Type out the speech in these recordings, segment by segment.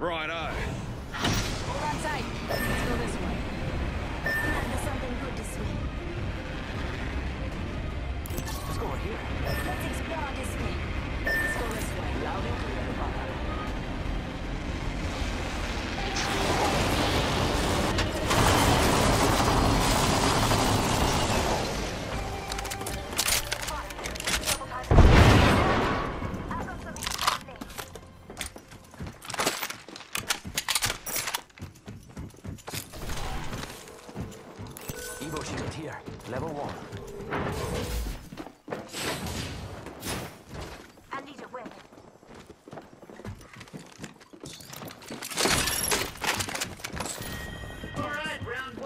Righto. Hold on tight. Let's go this way. There's something good to see. Let's go over here. Let's explore this way. Let's go this way. Loud and clear, Papa. Evo shield here, level 1. I need a weapon. Alright, round 1.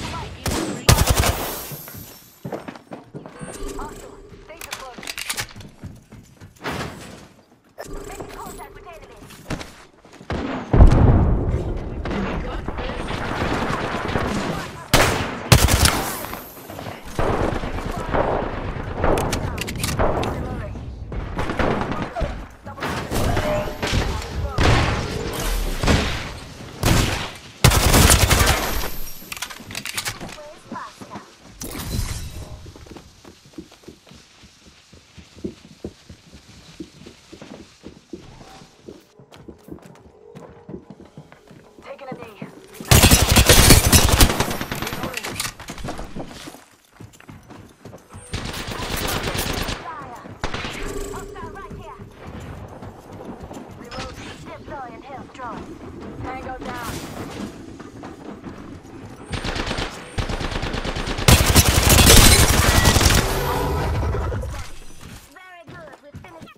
Also, danger close. Making contact with enemies. Taking a knee. Hostile right here. Reload. Deploy and health drone. Tango down. Very good. We finished.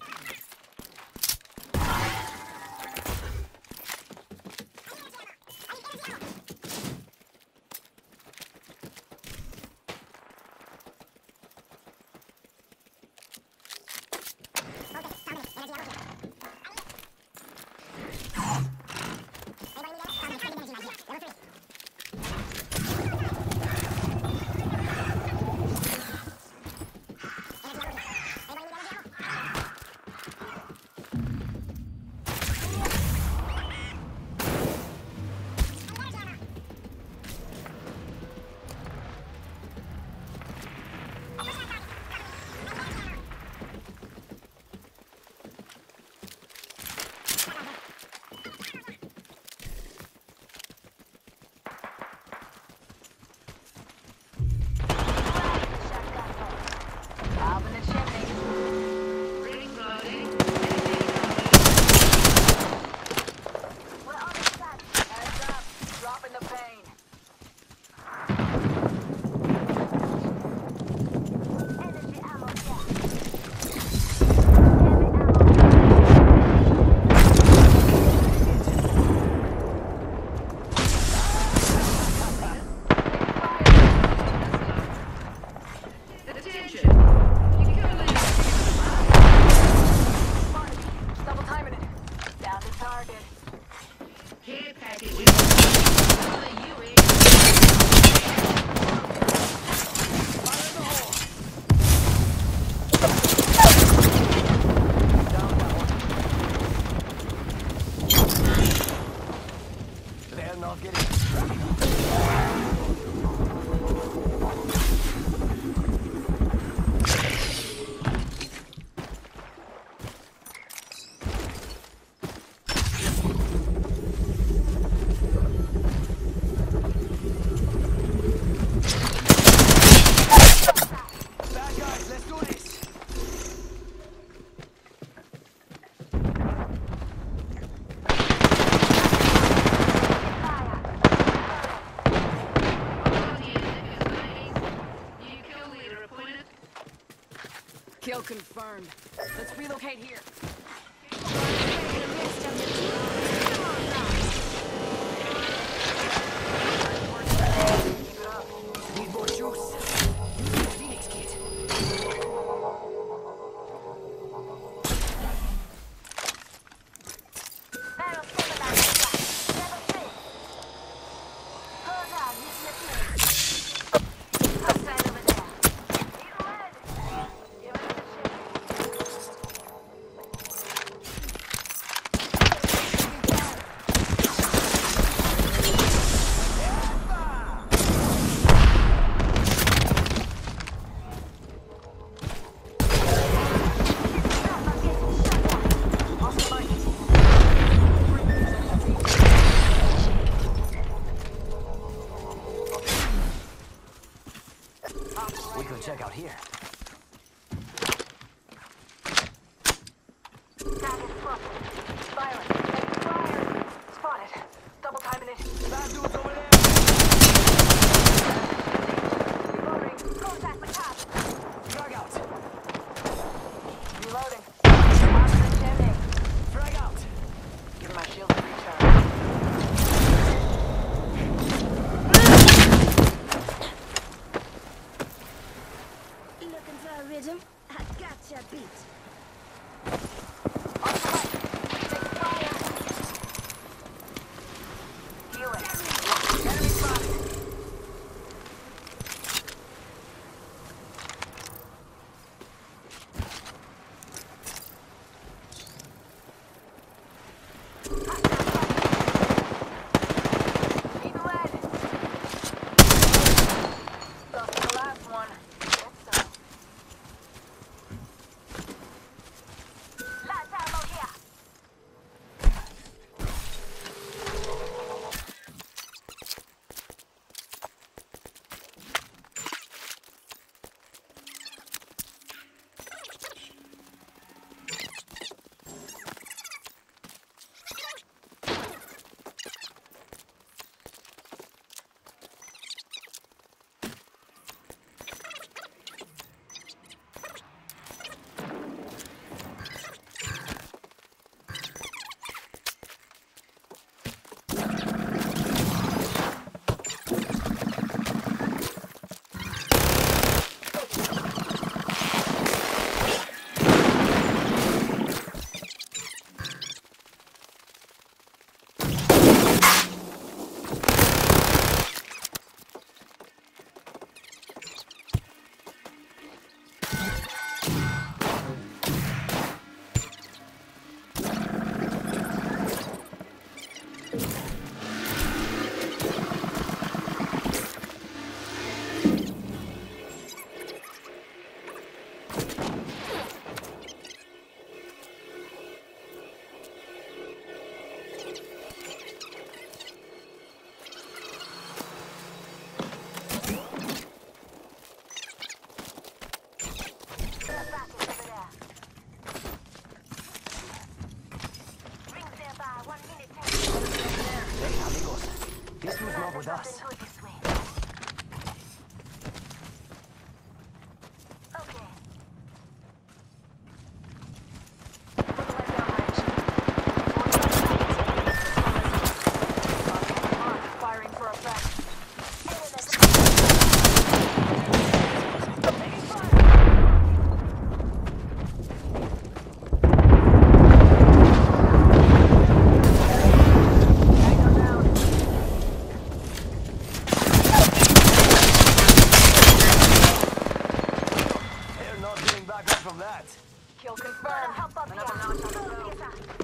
Up in the chimney. Reloading. We're on the track. Heads up. Dropping the pain. Energy ammo here. Attention. You kill leader. Double timing it. Down to target. Care packages. Follow you in. Fire in the hole. They're not getting... Bad guys, let's do this! You kill leader appointed. Kill confirmed. Let's relocate here. Keep it up. Need more juice? Use the Phoenix kit. Barrel stabilized. Level 3. Hold on. Using the Phoenix. Outside over there. Either way. Give us the ship. We could check out here. Target spotted. Silent. Taking fire. Spotted. Double timing it. Bad dudes over there! Reloading. Contact with top. Frag out! Reloading. Out of the chimney. Frag out! Give my shield a recharge. Looking for a rhythm? I gotcha beat. On the right. Taking fire. Healing. Enemy spotted. Need lead. Lost the last one. Guess so. Lights ammo here. Hey, amigos. This dude's not with us. Firing for effect. They're not getting back up from that. Kill confirmed. Another notch on the road.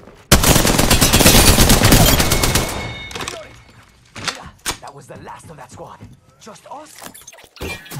Reloading! Mira, that was the last of that squad. Just us?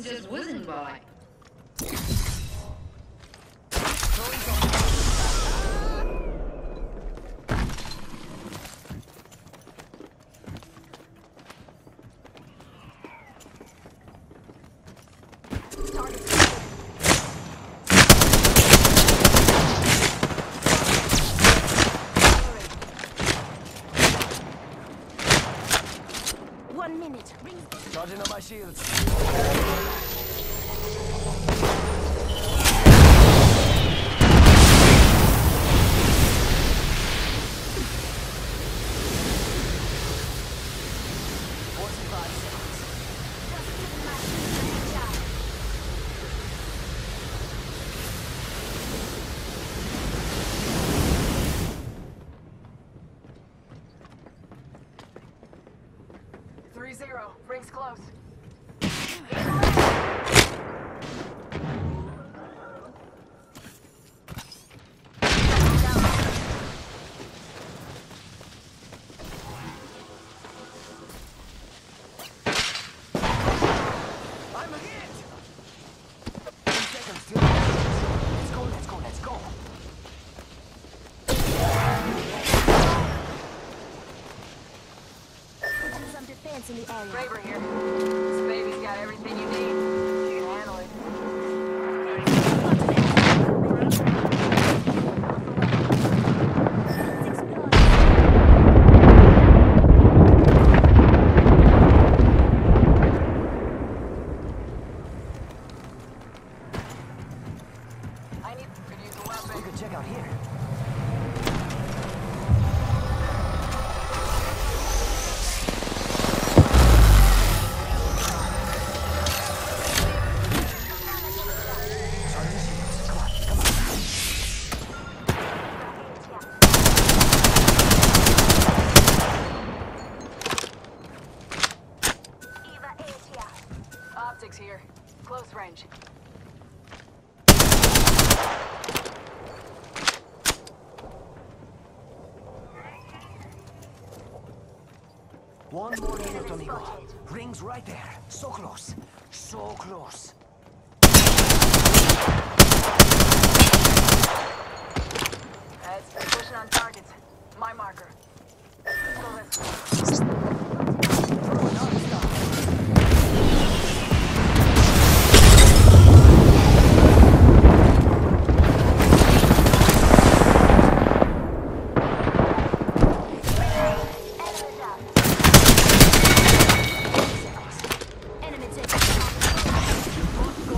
one's just whizzing by. Charging on my shields. Rings close. I'm hit! 10 seconds till. Let's go, let's go, let's go. Putting some defense in the area. Raver here. This baby's got everything you need. She can handle it. I need to use a weapon. We could check out here. Optics here. Close range. One more minute, amigo. Rings right there. So close. So close. Heads pushing on targets. My marker. Let's go this way. Enemy taken.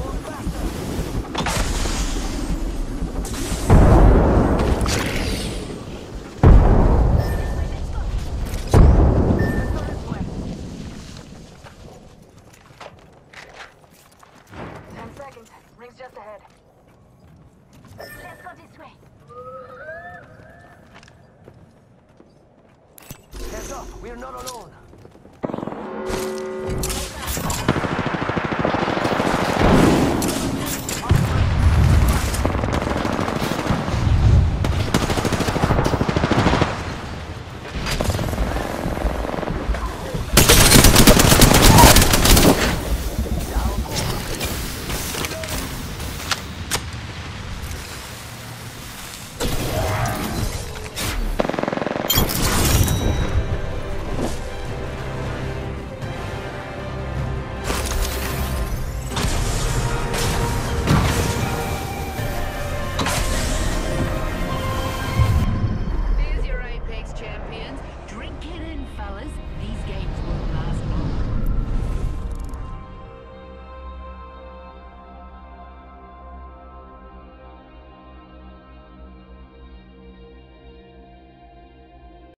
Rings just ahead. Let's go this way. Heads up, we're not alone.